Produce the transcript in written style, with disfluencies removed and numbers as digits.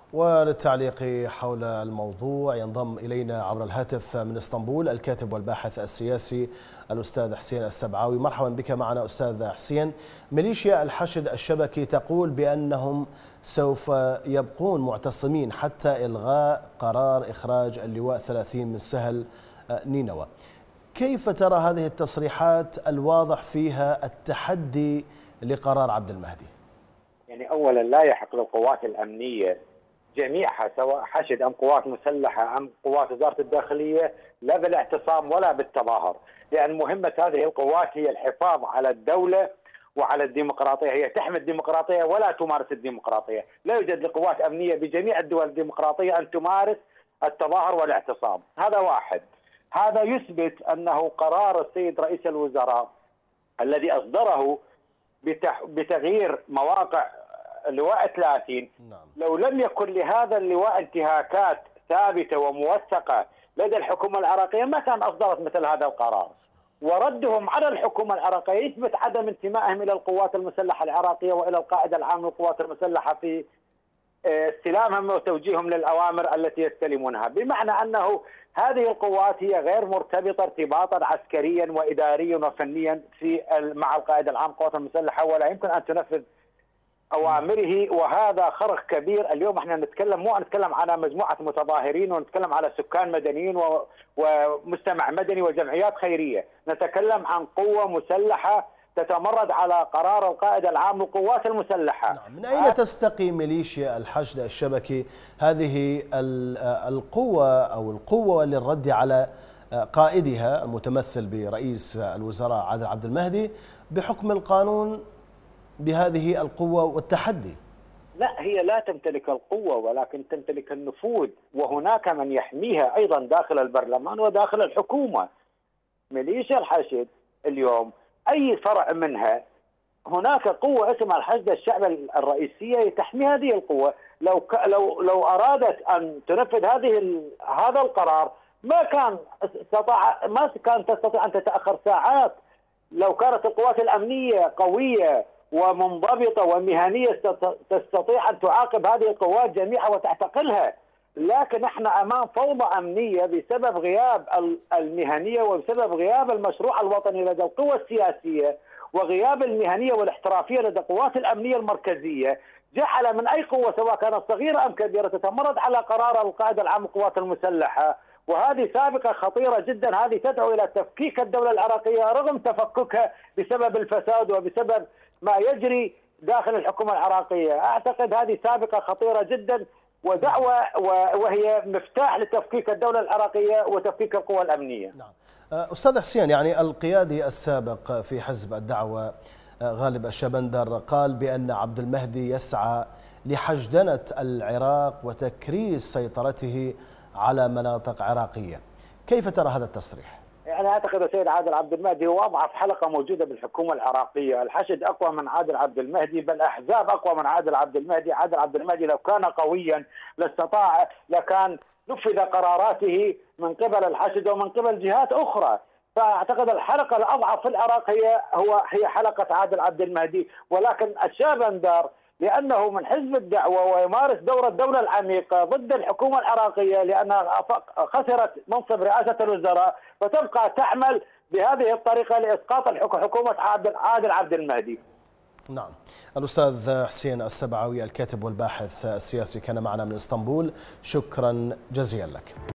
وللتعليق حول الموضوع ينضم إلينا عبر الهاتف من اسطنبول الكاتب والباحث السياسي الأستاذ حسين السبعاوي. مرحبا بك معنا أستاذ حسين. ميليشيا الحشد الشبكي تقول بأنهم سوف يبقون معتصمين حتى إلغاء قرار إخراج اللواء 30 من سهل نينوى. كيف ترى هذه التصريحات الواضح فيها التحدي لقرار عبد المهدي؟ يعني أولا لا يحق للقوات الأمنية جميعها سواء حشد أم قوات مسلحة أم قوات وزارة الداخلية لا بالاعتصام ولا بالتظاهر، لأن مهمة هذه القوات هي الحفاظ على الدولة وعلى الديمقراطية. هي تحمي الديمقراطية ولا تمارس الديمقراطية. لا يوجد لقوات أمنية بجميع الدول الديمقراطية أن تمارس التظاهر والاعتصام. هذا واحد. هذا يثبت أنه قرار السيد رئيس الوزراء الذي أصدره بتغيير مواقع اللواء 30 لو لم يكن لهذا اللواء انتهاكات ثابتة وموثقة لدى الحكومة العراقية ما كان أصدرت مثل هذا القرار. وردهم على الحكومة العراقية يثبت عدم انتمائهم إلى القوات المسلحة العراقية وإلى القائد العام للقوات المسلحة في استلامهم وتوجيههم للأوامر التي يستلمونها، بمعنى أنه هذه القوات هي غير مرتبطة ارتباطا عسكريا وإداريا وفنيا مع القائد العام للقوات المسلحة، ولا يمكن أن تنفذ أوامره. وهذا خرق كبير. اليوم احنا مو نتكلم على مجموعة متظاهرين ونتكلم على سكان مدنيين ومجتمع مدني وجمعيات خيرية، نتكلم عن قوة مسلحة تتمرد على قرار القائد العام للقوات المسلحة. من أين تستقي ميليشيا الحشد الشبكي هذه القوة للرد على قائدها المتمثل برئيس الوزراء عادل عبد المهدي بحكم القانون بهذه القوة والتحدي؟ لا، هي لا تمتلك القوة ولكن تمتلك النفوذ، وهناك من يحميها أيضا داخل البرلمان وداخل الحكومة. ميليشيا الحشد اليوم أي فرع منها هناك قوة اسمها الحشد الشعبي الرئيسية تحمي هذه القوة. لو أرادت أن تنفذ هذا القرار ما كان تستطيع أن تتأخر ساعات. لو كانت القوات الأمنية قوية ومنضبطة ومهنية تستطيع أن تعاقب هذه القوات جميعها وتعتقلها، لكن احنا أمام فوضى أمنية بسبب غياب المهنية وبسبب غياب المشروع الوطني لدى القوى السياسية وغياب المهنية والاحترافية لدى القوات الأمنية المركزية، جعل من أي قوة سواء كانت صغيرة أم كبيرة تتمرد على قرار القائد العام للقوات المسلحة. وهذه سابقة خطيرة جدا. هذه تدعو إلى تفكيك الدولة العراقية رغم تفككها بسبب الفساد وبسبب ما يجري داخل الحكومة العراقية. أعتقد هذه سابقة خطيرة جدا ودعوة وهي مفتاح لتفكيك الدولة العراقية وتفكيك القوى الأمنية. نعم. أستاذ حسين، يعني القيادي السابق في حزب الدعوة غالب الشبندر قال بأن عبد المهدي يسعى لحشدنة العراق وتكريس سيطرته على مناطق عراقية. كيف ترى هذا التصريح؟ يعني أعتقد السيد عادل عبد المهدي هو أضعف حلقة موجودة بالحكومة العراقية. الحشد أقوى من عادل عبد المهدي، بل أحزاب أقوى من عادل عبد المهدي. عادل عبد المهدي لو كان قويا لكان نفذ قراراته من قبل الحشد ومن قبل جهات أخرى. فأعتقد الحلقة الأضعف في العراق هي حلقة عادل عبد المهدي. ولكن الشابندر لأنه من حزب الدعوة ويمارس دور الدولة العميقة ضد الحكومة العراقية لأنها خسرت منصب رئاسة الوزراء، فتبقى تعمل بهذه الطريقة لإسقاط حكومة عادل عبد المهدي. نعم. الأستاذ حسين السبعاوي الكاتب والباحث السياسي كان معنا من اسطنبول. شكرا جزيلا لك.